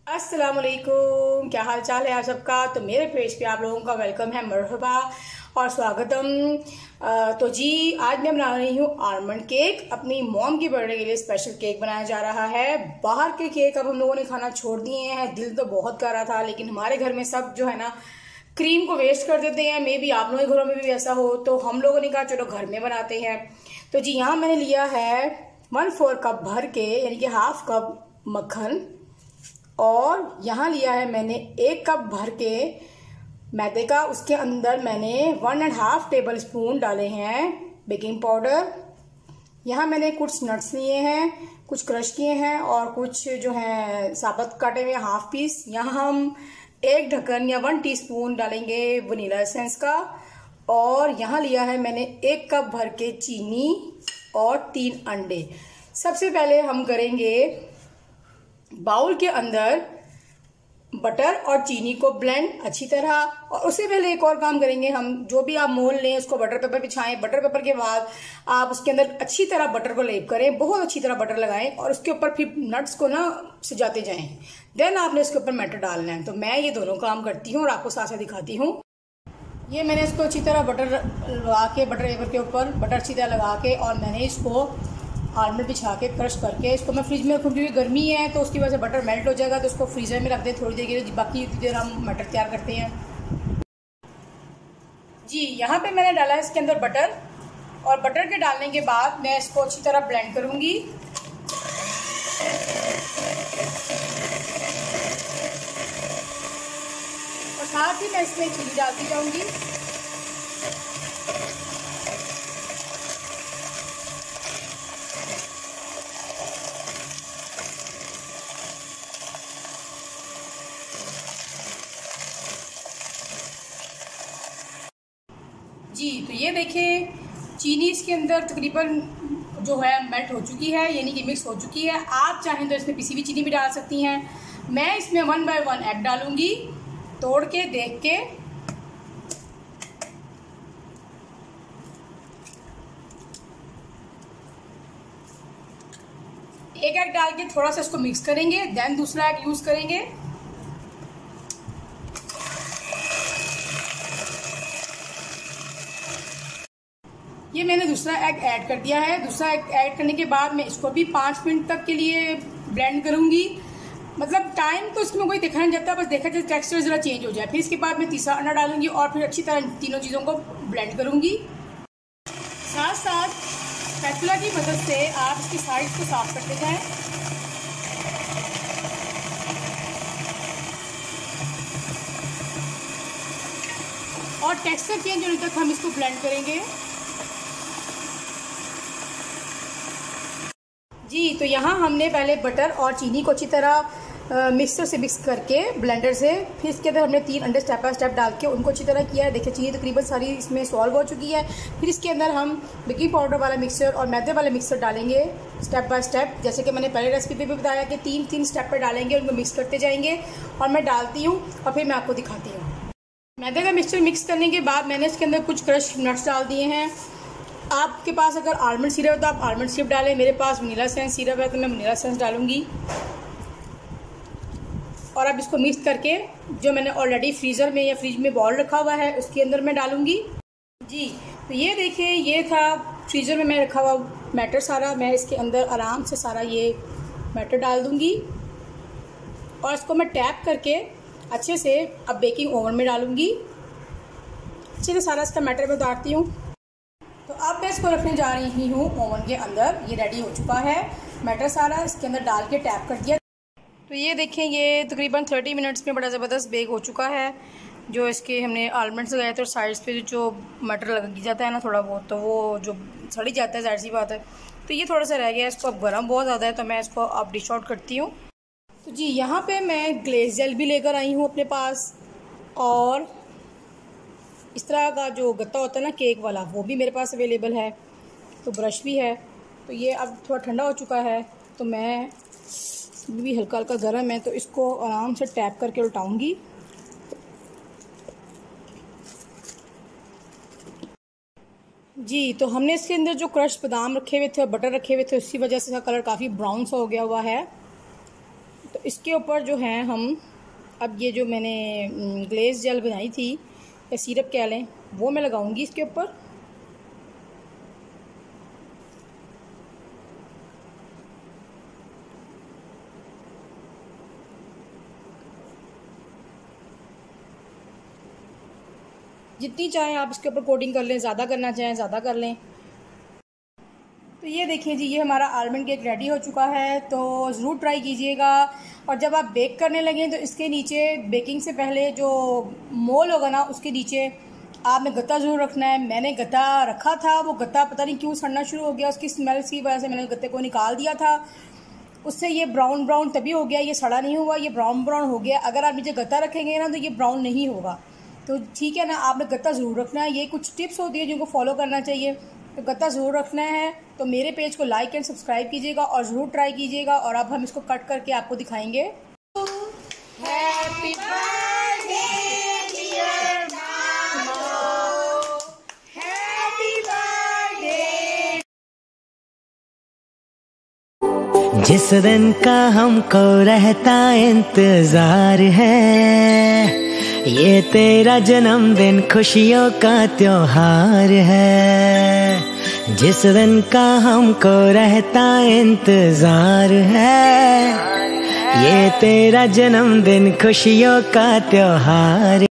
अस्सलाम वालेकुम, क्या हाल चाल है आप सबका। तो मेरे पेज पे आप लोगों का वेलकम है, मरहबा और स्वागतम। तो जी आज मैं बना रही हूँ आलमंड केक। अपनी मॉम की बर्थडे के लिए स्पेशल केक बनाया जा रहा है। बाहर के केक अब हम लोगों ने खाना छोड़ दिए हैं। दिल तो बहुत कर रहा था, लेकिन हमारे घर में सब जो है ना क्रीम को वेस्ट कर देते हैं। मे बी आप लोगों के घरों में भी ऐसा हो, तो हम लोगों ने कहा चलो घर में बनाते हैं। तो जी यहाँ मैंने लिया है 1/4 कप भर के, यानी कि हाफ कप मक्खन, और यहाँ लिया है मैंने 1 कप भर के मैदे का। उसके अंदर मैंने 1.5 टेबल स्पून डाले हैं बेकिंग पाउडर। यहाँ मैंने कुछ नट्स लिए हैं, कुछ क्रश किए हैं और कुछ जो है साबुत काटे हुए हाफ पीस। यहाँ हम 1 ढक्कन या 1 टीस्पून डालेंगे वनीला एसेंस का। और यहाँ लिया है मैंने 1 कप भर के चीनी और 3 अंडे। सबसे पहले हम करेंगे बाउल के अंदर बटर और चीनी को ब्लेंड अच्छी तरह। और उससे पहले एक और काम करेंगे हम, जो भी आप मोल लें उसको बटर पेपर बिछाएं। बटर पेपर के बाद आप उसके अंदर अच्छी तरह बटर को लेप करें, बहुत अच्छी तरह बटर लगाएं और उसके ऊपर फिर नट्स को ना सजाते जाएं। देन आपने इसके ऊपर मैटर डालना है। तो मैं ये दोनों काम करती हूँ और आपको साथ साथ दिखाती हूँ। ये मैंने इसको अच्छी तरह बटर लगा के, बटर पेपर के ऊपर बटर अच्छी तरह लगा के, और मैंने इसको आलमंड बिछा के क्रश करके इसको मैं फ्रिज में रखूँ, क्योंकि गर्मी है तो उसकी वजह से बटर मेल्ट हो जाएगा। तो उसको फ्रीजर में रख दें थोड़ी देर के लिए, बाकी देर हम मटर तैयार करते हैं। जी यहाँ पे मैंने डाला है इसके अंदर बटर, और बटर के डालने के बाद मैं इसको अच्छी तरह ब्लेंड करूँगी। और साथ ही मैं इसमें चीनी डालती जाऊँगी। जी तो ये देखिए चीनी इसके अंदर तकरीबन जो है मेल्ट हो चुकी है, यानी कि मिक्स हो चुकी है। आप चाहें तो इसमें पिसी हुई चीनी भी डाल सकती हैं। मैं इसमें 1 बाय 1 एग डालूंगी, तोड़ के देख के। एक एग डाल के थोड़ा सा इसको मिक्स करेंगे, देन दूसरा एग यूज करेंगे। ये मैंने दूसरा एग ऐड कर दिया है। दूसरा एग ऐड करने के बाद मैं इसको भी 5 मिनट तक के लिए ब्लेंड करूंगी। मतलब टाइम तो इसमें कोई देखा नहीं जाता, बस देखा जाए टेक्सचर जरा चेंज हो जाए। फिर इसके बाद मैं तीसरा अंडा डालूंगी और फिर अच्छी तरह तीनों चीज़ों को ब्लेंड करूंगी। साथ साथ स्पैचुला की मदद से आप इसकी साइड्स को साफ करते जाएं। और टेक्सचर चेंज होने तक हम इसको ब्लेंड करेंगे। जी तो यहाँ हमने पहले बटर और चीनी को अच्छी तरह मिक्सर से मिक्स करके ब्लेंडर से, फिर इसके अंदर हमने 3 अंडे स्टेप बाय स्टेप डाल के उनको अच्छी तरह किया है। देखिए चीनी तकरीबन सारी इसमें सॉल्व हो चुकी है। फिर इसके अंदर हम बेकिंग पाउडर वाला मिक्सर और मैदे वाले मिक्सर डालेंगे स्टेप बाय स्टेप, जैसे कि मैंने पहले रेसिपी पे भी बताया कि 3-3 स्टेप पर डालेंगे, उनको मिक्स करते जाएंगे। और मैं डालती हूँ और फिर मैं आपको दिखाती हूँ। मैदे का मिक्सचर मिक्स करने के बाद मैंने इसके अंदर कुछ क्रश नट्स डाल दिए हैं। आपके पास अगर आलमंड सिरप है तो आप आलमंड सिरप डालें। मेरे पास वनीला एसेंस सिरप है तो मैं वनीला एसेंस डालूंगी। और अब इसको मिक्स करके जो मैंने ऑलरेडी फ्रीज़र में या फ्रिज में बॉल रखा हुआ है उसके अंदर मैं डालूंगी। जी तो ये देखिए, ये था फ्रीज़र में मैं रखा हुआ मैटर सारा। मैं इसके अंदर आराम से सारा ये मैटर डाल दूंगी और इसको मैं टैप करके अच्छे से अब बेकिंग ओवन में डालूंगी। अच्छे से सारा इसका मैटर मैं उतारती हूँ। तो अब मैं इसको रखने जा रही हूँ ओवन के अंदर। ये रेडी हो चुका है मैटर सारा, इसके अंदर डाल के टैप कर दिया। तो ये देखें, ये तकरीबन 30 मिनट्स में बड़ा ज़बरदस्त बेक हो चुका है। जो इसके हमने आलमंड्स लगाए थे और साइड्स पे जो मटर लग जाता है ना थोड़ा बहुत, तो वो जो सड़ी जाता है, जाहिर सी बात है। तो ये थोड़ा सा रह गया, इसको अब गर्म बहुत ज़्यादा है तो मैं इसको अब डिश आउट करती हूँ। तो जी यहाँ पर मैं ग्लेज जेल भी लेकर आई हूँ अपने पास, और इस तरह का जो गत्ता होता है ना केक वाला, वो भी मेरे पास अवेलेबल है। तो ब्रश भी है। तो ये अब थोड़ा ठंडा हो चुका है तो मैं भी हल्का हल्का गर्म है तो इसको आराम से टैप करके उल्टाऊंगी। जी तो हमने इसके अंदर जो क्रश बादाम रखे हुए थे और बटर रखे हुए थे, उसकी वजह से इसका कलर काफ़ी ब्राउन सा हो गया हुआ है। तो तो इसके ऊपर जो है हम अब ये जो मैंने ग्लेज जेल बनाई थी या सिरप कह लें, वो मैं लगाऊंगी इसके ऊपर। जितनी चाहें आप इसके ऊपर कोटिंग कर लें, ज़्यादा करना चाहें ज़्यादा कर लें। तो ये देखिए जी, ये हमारा आलमंड केक रेडी हो चुका है, तो ज़रूर ट्राई कीजिएगा। और जब आप बेक करने लगें तो इसके नीचे बेकिंग से पहले जो मोल होगा ना, उसके नीचे आपने गत्ता ज़रूर रखना है। मैंने गत्ता रखा था, वो गत्ता पता नहीं क्यों सड़ना शुरू हो गया, उसकी स्मेल की वजह से मैंने गत्ते को निकाल दिया था। उससे ये ब्राउन ब्राउन तभी हो गया, ये सड़ा नहीं हुआ, ये ब्राउन ब्राउन हो गया। अगर आप नीचे गत्ता रखेंगे ना तो ये ब्राउन नहीं होगा। तो ठीक है ना, आपने गत्ता ज़रूर रखना है। ये कुछ टिप्स होती है जिनको फॉलो करना चाहिए, तो गत्ता ज़रूर रखना है। तो मेरे पेज को लाइक एंड सब्सक्राइब कीजिएगा और ज़रूर ट्राई कीजिएगा। और अब हम इसको कट करके आपको दिखाएंगे। Happy birthday dear mama, happy birthday. जिस दिन का हमको रहता इंतजार है, ये तेरा जन्मदिन खुशियों का त्योहार है। जिस दिन का हमको रहता इंतजार है, ये तेरा जन्मदिन खुशियों का त्योहार।